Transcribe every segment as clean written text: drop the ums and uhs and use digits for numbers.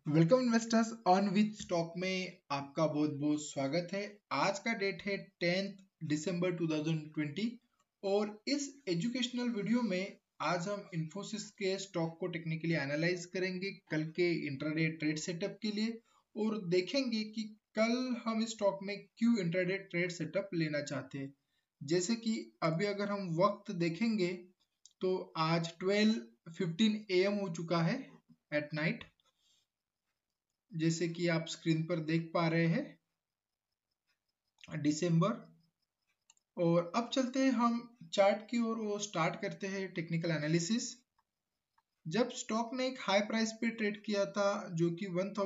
Welcome investors on with stock में आपका बहुत बहुत स्वागत है। आज का डेट है 10 दिसंबर 2020 और इस एजुकेशनल वीडियो में आज हम इन्फोसिस के स्टॉक को टेक्निकली एनालाइज करेंगे कल के इंट्राडे ट्रेड सेटअप के लिए और देखेंगे कि कल हम इस स्टॉक में क्यों इंट्राडे ट्रेड सेटअप लेना चाहते हैं। जैसे कि अभी अगर हम वक्त देखेंगे तो आज 12:15 AM हो चुका है एट नाइट, जैसे कि आप स्क्रीन पर देख पा रहे हैं दिसंबर। और अब चलते हैं हम चार्ट की ओर और स्टार्ट करते हैं टेक्निकल एनालिसिस। जब स्टॉक ने एक हाई प्राइस पे ट्रेड किया था जो कि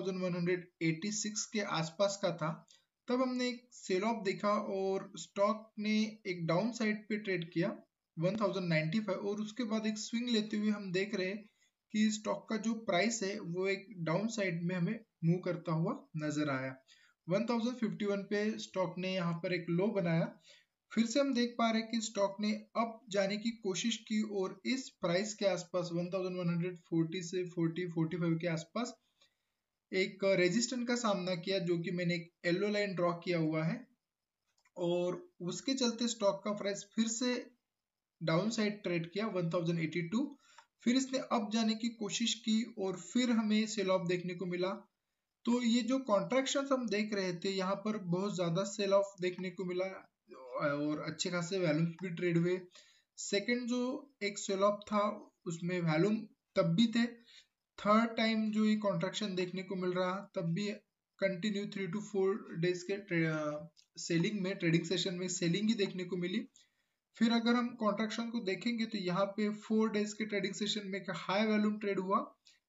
1186 के आसपास का था, तब हमने एक सेल ऑफ देखा और स्टॉक ने एक डाउन साइड पे ट्रेड किया 1095 और उसके बाद एक स्विंग लेते हुए हम देख रहे हैं कि स्टॉक का जो प्राइस है वो एक डाउन साइड में हमें मूव करता हुआ नजर आया। 1051 पे स्टॉक ने यहाँ पर एक लो बनाया। फिर से हम देख पा रहे हैं कि स्टॉक ने अप जाने की कोशिश की और इस प्राइस के आसपास 1140 से 45 के आसपास एक रेजिस्टेंस का सामना किया, जो कि मैंने एक येलो लाइन ड्रॉ किया हुआ है। और उसके चलते स्टॉक का प्राइस फिर से डाउन साइड ट्रेड किया 1082। फिर इसने अप जाने की कोशिश की और फिर हमें सेल ऑफ देखने को मिला। तो ये जो कॉन्ट्रैक्शन हम देख रहे थे यहाँ पर बहुत ज्यादा सेल ऑफ देखने को मिला और अच्छे खासे वैल्यूम्स भी ट्रेड हुए। सेकंड जो एक सेल ऑफ था उसमें वैल्यूम तब भी थे। थर्ड टाइम जो ये कॉन्ट्रैक्शन देखने को मिल रहा तब भी कंटिन्यू 3 to 4 डेज के सेलिंग में ट्रेडिंग सेशन में सेलिंग ही देखने को मिली। फिर अगर हम कॉन्ट्रैक्शन को देखेंगे तो यहाँ पे 4 डेज के ट्रेडिंग सेशन में एक हाई वैल्यूम ट्रेड हुआ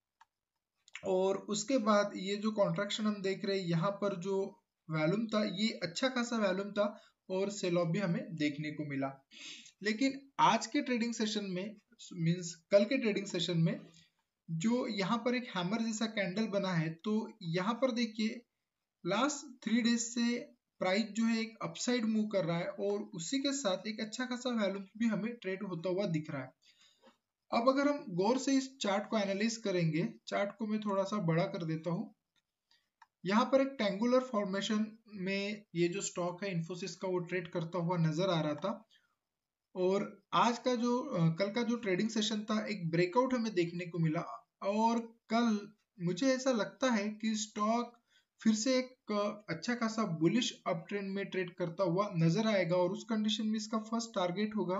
और उसके बाद ये जो कॉन्ट्रैक्शन हम देख रहे हैं यहाँ पर जो वैल्यूम था ये अच्छा खासा वैल्यूम था और सेल ऑफ भी हमें देखने को मिला। लेकिन आज के ट्रेडिंग सेशन में मींस कल के ट्रेडिंग सेशन में जो यहाँ पर एक हैमर जैसा कैंडल बना है, तो यहाँ पर देखिए लास्ट 3 डेज से प्राइस जो है एक अपसाइड मूव कर रहा है और उसी के साथ एक अच्छा खासा वैल्यूम भी हमें ट्रेड होता हुआ दिख रहा है। अब अगर हम गौर से इस चार्ट को एनालाइज करेंगे, चार्ट को मैं थोड़ा सा बड़ा कर देता हूँ। यहाँ पर एक ट्रायंगुलर फॉर्मेशन में ये जो स्टॉक है इन्फोसिस का वो ट्रेड करता हुआ नजर आ रहा था और आज का जो कल का जो ट्रेडिंग सेशन था एक ब्रेकआउट हमें देखने को मिला और कल मुझे ऐसा लगता है कि स्टॉक फिर से एक अच्छा खासा बुलिश अप ट्रेंड में ट्रेड करता हुआ नजर आएगा और उस कंडीशन में इसका फर्स्ट टारगेट होगा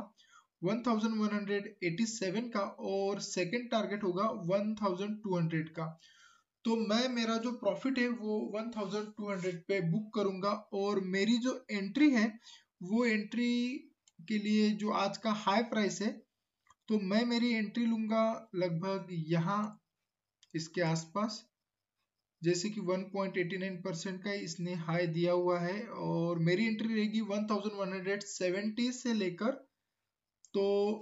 1187 का और सेकंड टारगेट होगा 1200 का। तो मैं मेरा जो प्रॉफिट है वो 1200 पे बुक करूंगा और मेरी जो एंट्री है वो एंट्री के लिए जो आज का हाई प्राइस है, तो मैं मेरी एंट्री लूंगा लगभग यहाँ इसके आसपास, जैसे कि 1.89% का इसने हाई दिया हुआ है और मेरी एंट्री रहेगी 1170 से लेकर तो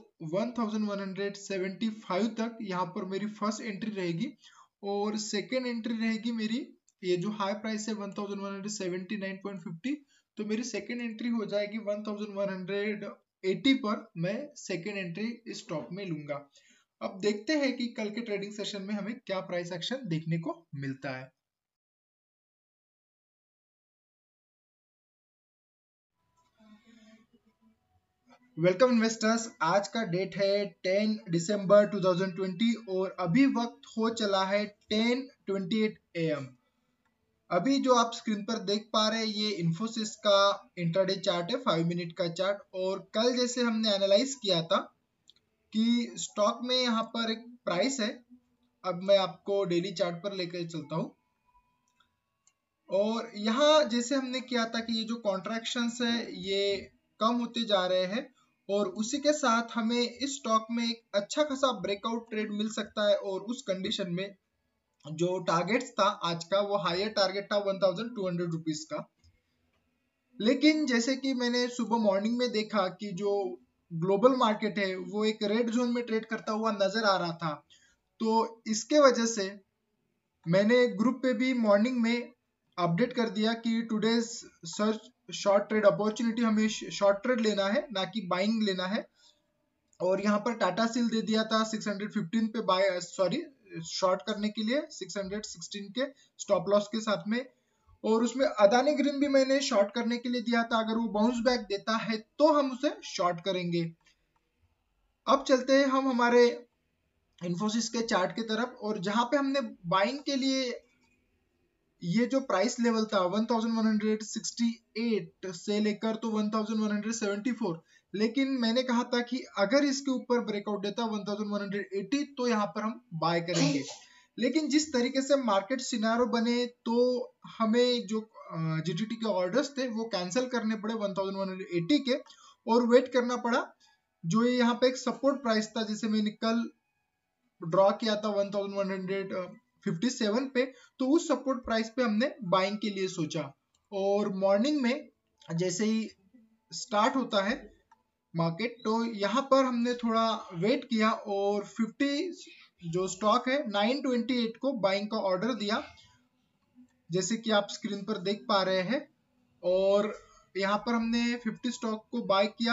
1175 तक। यहाँ पर मेरी फर्स्ट एंट्री रहेगी और सेकेंड एंट्री रहेगी मेरी, ये जो हाई प्राइस है 1179.50, तो मेरी सेकेंड एंट्री हो जाएगी 1180 पर। मैं सेकेंड एंट्री इस स्टॉक में लूंगा। अब देखते हैं कि कल के ट्रेडिंग सेशन में हमें क्या प्राइस एक्शन देखने को मिलता है। वेलकम इन्वेस्टर्स, आज का डेट है 10 दिसंबर 2020 और अभी वक्त हो चला है 10:28 AM। अभी जो आप स्क्रीन पर देख पा रहे हैं ये इन्फोसिस का इंट्राडे चार्ट है, 5 मिनट का चार्ट। और कल जैसे हमने एनालाइज किया था कि स्टॉक में यहाँ पर एक प्राइस है। अब मैं आपको डेली चार्ट पर लेकर चलता हूँ और यहाँ जैसे हमने किया था कि ये जो कॉन्ट्रैक्शंस है ये कम होते जा रहे हैं और उसी के साथ हमें इस स्टॉक में एक अच्छा खासा ब्रेकआउट ट्रेड मिल सकता है और उस कंडीशन में जो टारगेट्स था आज का वो हायर टारगेट था 1200 रुपीज का। लेकिन जैसे कि मैंने सुबह मॉर्निंग में देखा कि जो ग्लोबल मार्केट है वो एक रेड जोन में ट्रेड करता हुआ नजर आ रहा था, तो इसके वजह से मैंने ग्रुप पे भी मॉर्निंग में अपडेट कर दिया कि today's search short trade opportunity, हमें शॉर्ट ट्रेड लेना है ना कि बाइंग लेना है। और यहाँ पर टाटा स्टील दे दिया था 615 पे बाय, सॉरी शॉर्ट करने के लिए 616 के स्टॉप लॉस के साथ में। और उसमें अदानी ग्रीन भी मैंने शॉर्ट करने के लिए दिया था, अगर वो बाउंस बैक देता है तो हम उसे शॉर्ट करेंगे। अब चलते हैं हम हमारे इन्फोसिस के चार्ट की तरफ, और जहां पे हमने बाइंग के लिए ये जो प्राइस लेवल था 1168 से लेकर तो 1174, लेकिन मैंने कहा था कि अगर इसके ऊपर ब्रेकआउट देता 1180 तो यहाँ पर हम बाय करेंगे। लेकिन जिस तरीके से मार्केट सिनारो बने तो हमें जो जीटीटी के ऑर्डर्स थे वो कैंसिल करने पड़े 1180 के, और वेट करना पड़ा जो ये यहाँ पे एक सपोर्ट प्राइस था जिसे मैंने कल ड्रॉ किया था 1157 पे, तो उस सपोर्ट प्राइस पे हमने बाइंग के लिए सोचा। और मॉर्निंग में जैसे ही स्टार्ट होता है मार्केट, तो यहाँ पर हमने थोड़ा वेट किया और 50 जो स्टॉक है 928 को बाइंग का ऑर्डर दिया, जैसे कि आप स्क्रीन पर देख पा रहे हैं। और यहाँ पर हमने 50 स्टॉक को बाय किया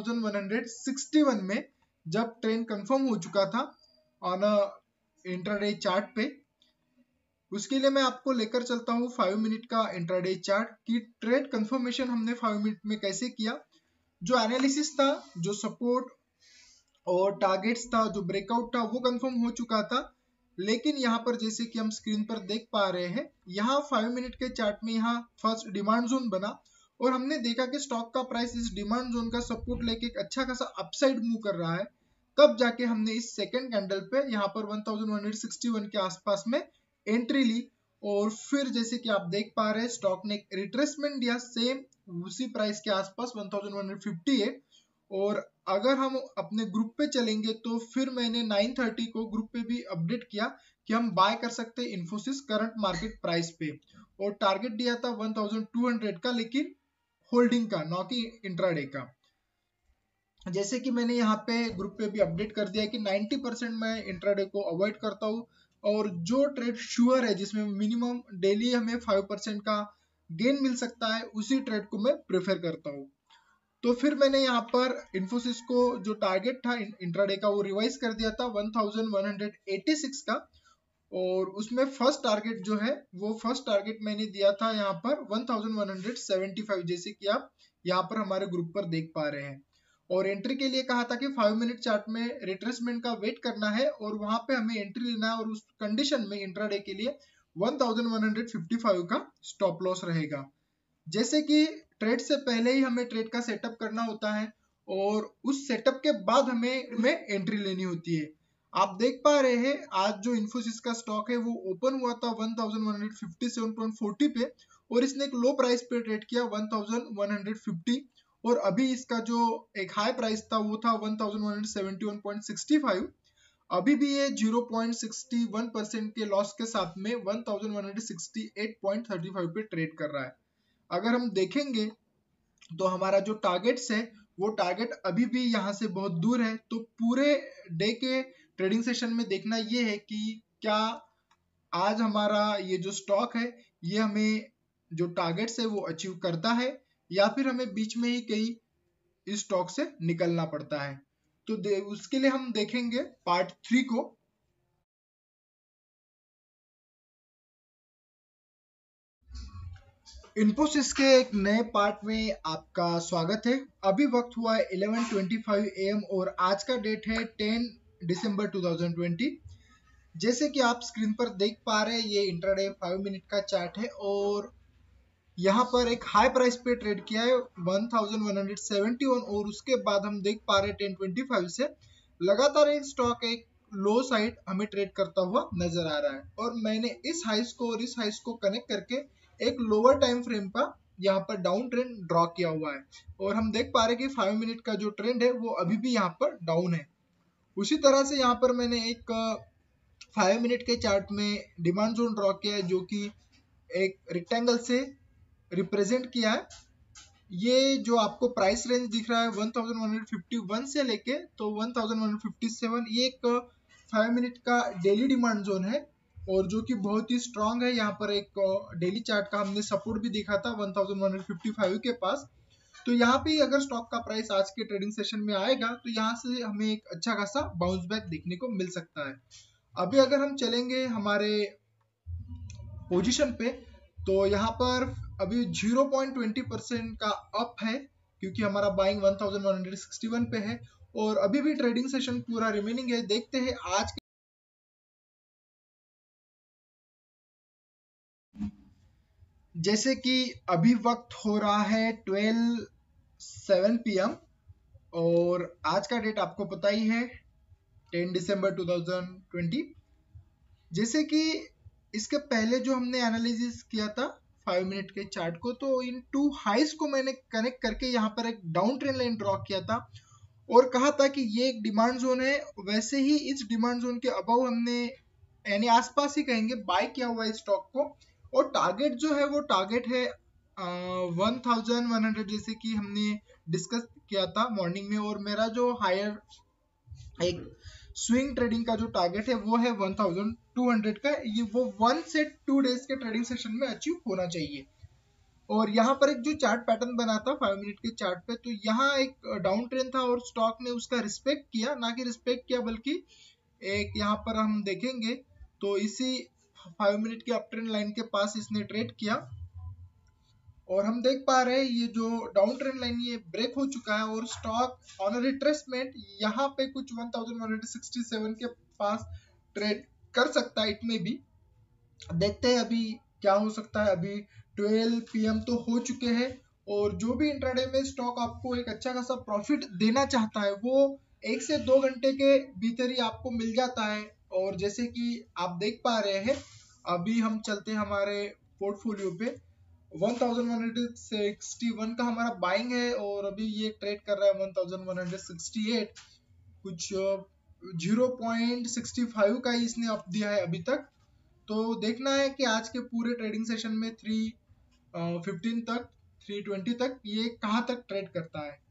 1161 में, जब ट्रेंड कंफर्म हो चुका था ऑन इंट्राडे चार्ट पे। उसके लिए मैं आपको लेकर चलता हूँ 5 मिनट का इंट्राडे चार्ट की ट्रेड कंफर्मेशन हमने 5 मिनट में कैसे किया। जो एनालिसिस था, जो सपोर्ट और टारगेट्स था, जो ब्रेकआउट था, वो कंफर्म हो चुका था। लेकिन यहाँ पर जैसे कि हम स्क्रीन पर देख पा रहे हैं, यहाँ 5 मिनट के चार्ट में यहाँ फर्स्ट डिमांड जोन बना, और हमने देखा कि स्टॉक का प्राइस इस डिमांड जोन का सपोर्ट लेके एक अच्छा खासा अपसाइड मूव कर रहा है। तब जाके हमने इस सेकंड कैंडल पे यहाँ पर 1161 के आसपास में एंट्री ली, और फिर जैसे कि आप देख पा रहे हैं स्टॉक ने एक रिट्रेसमेंट दिया सेम उसी प्राइस के आसपास 1158। और अगर हम अपने ग्रुप पे चलेंगे तो फिर मैंने 930 को ग्रुप पे भी अपडेट किया कि हम बाय कर सकते हैं इन्फोसिस करंट मार्केट प्राइस पे, और टारगेट दिया था 1200 का, लेकिन होल्डिंग का, ना कि इंट्राडे का। जैसे कि मैंने यहाँ पे ग्रुप पे भी अपडेट कर दिया कि 90% मैं इंट्राडे को अवॉइड करता हूँ, और जो ट्रेड श्योर है जिसमें मिनिमम डेली हमें 5% का गेन मिल सकता है, उसी ट्रेड को मैं प्रेफर करता हूँ। तो फिर मैंने यहाँ पर इन्फोसिस को जो टारगेट था इंट्राडे का वो रिवाइज कर दिया था 1186 का, और उसमें फर्स्ट टारगेट जो है वो फर्स्ट टारगेट मैंने दिया था यहाँ पर 1175, जैसे कि आप यहाँ पर हमारे ग्रुप पर देख पा रहे हैं। और एंट्री के लिए कहा था कि 5 मिनट चार्ट में रिट्रेसमेंट का वेट करना है और वहां पे हमें एंट्री लेना है, और उस कंडीशन में इंट्राडे के लिए 1155 का स्टॉप लॉस रहेगा। जैसे कि ट्रेड से पहले ही हमें ट्रेड का सेटअप करना होता है, और उस सेटअप के बाद हमें एंट्री लेनी होती है। आप देख पा रहे हैं आज जो इन्फोसिस का स्टॉक है वो ओपन हुआ था 1157.40 पे, और इसने एक लो प्राइस पे ट्रेड किया 1150, और अभी इसका जो एक हाई प्राइस था वो था 1171.65। अभी भी ये 0.61% के लॉस के साथ में 1168.35 पे ट्रेड कर रहा है। अगर हम देखेंगे तो हमारा जो टारगेट्स है वो टारगेट अभी भी यहाँ से बहुत दूर है। तो पूरे डे के ट्रेडिंग सेशन में देखना ये है कि क्या आज हमारा ये जो स्टॉक है ये हमें जो टारगेट्स है वो अचीव करता है, या फिर हमें बीच में ही कहीं इस स्टॉक से निकलना पड़ता है। तो उसके लिए हम देखेंगे पार्ट 3 को। इन्फोसिस के एक नए पार्ट में आपका स्वागत है। अभी वक्त हुआ है 11:25 AM और आज का डेट है 10 दिसंबर 2020। जैसे कि आप स्क्रीन पर देख पा रहे हैं ये इंट्राडे 5 मिनट का चार्ट है, और यहाँ पर एक हाई प्राइस पे ट्रेड किया है 1171, और उसके बाद हम देख पा रहे हैं 10:25 से लगातार एक स्टॉक एक लो साइड हमें ट्रेड करता हुआ नजर आ रहा है। और मैंने इस हाइस को और इस हाइस को कनेक्ट करके एक लोअर टाइम फ्रेम का यहाँ पर डाउन ट्रेंड ड्रॉ किया हुआ है, और हम देख पा रहे हैं कि 5 मिनट का जो ट्रेंड है वो अभी भी यहाँ पर डाउन है। उसी तरह से यहाँ पर मैंने एक 5 मिनट के चार्ट में डिमांड जोन ड्रॉ किया है, जो कि एक रेक्टेंगल से रिप्रेजेंट किया है। ये जो आपको प्राइस रेंज दिख रहा है 1151 से लेके तो 1157, ये एक 5 मिनट का डेली डिमांड जोन है, और जो कि बहुत ही स्ट्रांग है। यहाँ पर एक डेली चार्ट का हमने सपोर्ट भी देखा था 1155 के पास। तो यहाँ पे अगर स्टॉक का प्राइस आज के ट्रेडिंग सेशन में आएगा तो यहाँ से हमें एक अच्छा खासा बाउंस बैक देखने को मिल सकता है। अभी अगर हम चलेंगे हमारे पोजीशन पे, तो यहाँ पर अभी 0.20% का अप है, क्योंकि हमारा बाइंग 1161 पे है और अभी भी ट्रेडिंग सेशन पूरा रिमेनिंग है। देखते हैं आज जैसे कि अभी वक्त हो रहा है 12:07 PM और आज का डेट आपको पता ही है 10 दिसंबर 2020। जैसे कि इसके पहले जो हमने एनालिसिस किया था 5 मिनट के चार्ट को, तो इन टू हाइस को मैंने कनेक्ट करके यहाँ पर एक डाउन ट्रेंड लाइन ड्रॉ किया था और कहा था कि ये एक डिमांड जोन है। वैसे ही इस डिमांड जोन के अबव हमने यानी आसपास ही कहेंगे बाय किया हुआ है स्टॉक को, और टारगेट जो है वो टारगेट है 1100, जैसे कि हमने डिस्कस किया था मॉर्निंग में। और मेरा जो हायर एक स्विंग ट्रेडिंग का जो टारगेट है वो है 1200 का। ये वो 1 से 2 डेज के ट्रेडिंग सेशन में अचीव होना चाहिए। और यहाँ पर एक जो चार्ट पैटर्न बना था 5 मिनट के चार्ट पे, तो यहाँ एक डाउन ट्रेंड था और स्टॉक ने उसका रिस्पेक्ट किया, ना कि रिस्पेक्ट किया बल्कि एक यहाँ पर हम देखेंगे तो इसी 5 मिनट के अप ट्रेंड लाइन के पास इसने ट्रेड किया और हम देख पा रहे हैं ये जो डाउन ट्रेंड लाइन ये ब्रेक हो चुका है और स्टॉक ऑन रिट्रेसमेंट यहाँ पे कुछ 1167 के पास ट्रेड कर सकता है। इट में भी देखते हैं अभी क्या हो सकता है। अभी 12 PM तो हो चुके हैं और जो भी इंट्राडे में स्टॉक आपको एक अच्छा खासा प्रॉफिट देना चाहता है वो 1 से 2 घंटे के भीतर ही आपको मिल जाता है। और जैसे कि आप देख पा रहे हैं अभी हम चलते हैं हमारे पोर्टफोलियो पे, 1161 का हमारा बाइंग है और अभी ये ट्रेड कर रहा है 1168, कुछ 0.65 का ही इसने अप दिया है अभी तक। तो देखना है कि आज के पूरे ट्रेडिंग सेशन में 315 तक 320 तक ये कहाँ तक ट्रेड करता है।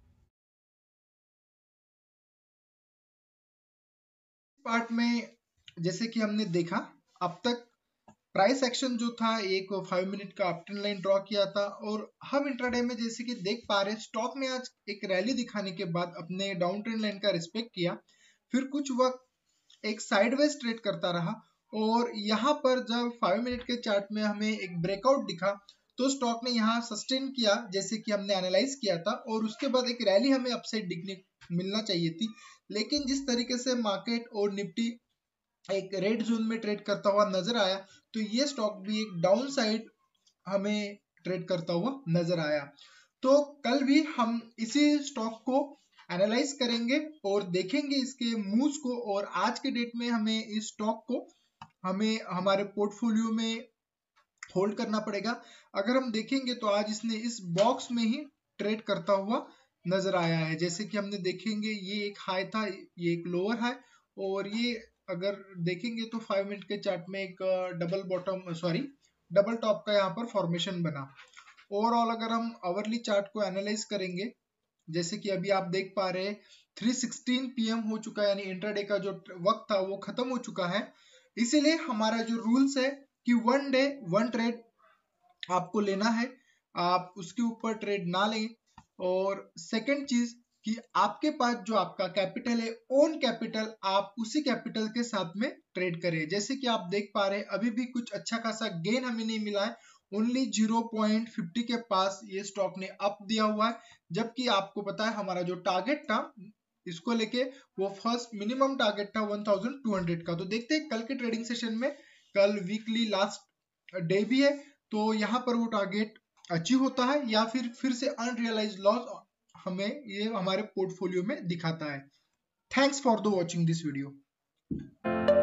पार्ट में जैसे कि हमने देखा अब तक प्राइस एक्शन जो था एक 5 मिनट का अप ट्रेंड लाइन ड्रॉ किया था और हम इंट्राडे में जैसे कि देख पा रहे हैं स्टॉक ने आज एक रैली दिखाने के बाद अपने डाउन ट्रेंड लाइन का रिस्पेक्ट किया, फिर कुछ वक्त एक साइडवेज ट्रेड करता रहा और यहाँ पर जब 5 मिनट के चार्ट में हमें एक ब्रेकआउट दिखा तो स्टॉक ने यहाँ सस्टेन किया जैसे कि हमने एनालाइज किया था और उसके बाद एक रैली हमें अपसाइड दिखने मिलना चाहिए थी। लेकिन जिस तरीके से मार्केट और निफ्टी एक रेड जोन में ट्रेड करता हुआ नजर आया तो ये स्टॉक भी एक डाउन साइड हमें ट्रेड करता हुआ नजर आया। तो कल भी हम इसी स्टॉक को एनालाइज करेंगे और देखेंगे इसके मूव्स को, और आज के डेट में हमें इस स्टॉक को हमें हमारे पोर्टफोलियो में होल्ड करना पड़ेगा। अगर हम देखेंगे तो आज इसने इस बॉक्स में ही ट्रेड करता हुआ नजर आया है। जैसे कि हमने देखेंगे ये एक हाई था, ये एक लोअर है और ये अगर देखेंगे तो 5 मिनट के चार्ट में एक डबल टॉप का यहाँ पर फॉर्मेशन बना। ओवरऑल अगर हम आवरली चार्ट को एनालाइज करेंगे जैसे कि अभी आप देख पा रहे हैं 3:16 PM हो चुका है, यानी इंट्राडे का जो वक्त था वो खत्म हो चुका है। इसीलिए हमारा जो रूल्स है कि 1 डे 1 ट्रेड आपको लेना है, आप उसके ऊपर ट्रेड ना लें। और सेकंड चीज कि आपके पास जो आपका कैपिटल है ओन कैपिटल, आप उसी कैपिटल के साथ में ट्रेड करें। जैसे कि आप देख पा रहे हैं अभी भी कुछ अच्छा खासा गेन हमें नहीं मिला है, ओनली 0.50 के पास ये स्टॉक ने अप दिया हुआ है, जबकि आपको पता है हमारा जो टारगेट था इसको लेके वो फर्स्ट मिनिमम टारगेट था 1200 का। तो देखते हैं कल के ट्रेडिंग सेशन में, कल वीकली लास्ट डे भी है तो यहाँ पर वो टारगेट अचीव होता है या फिर से अनरियलाइज लॉस हमें ये हमारे पोर्टफोलियो में दिखाता है। Thanks for the watching this video.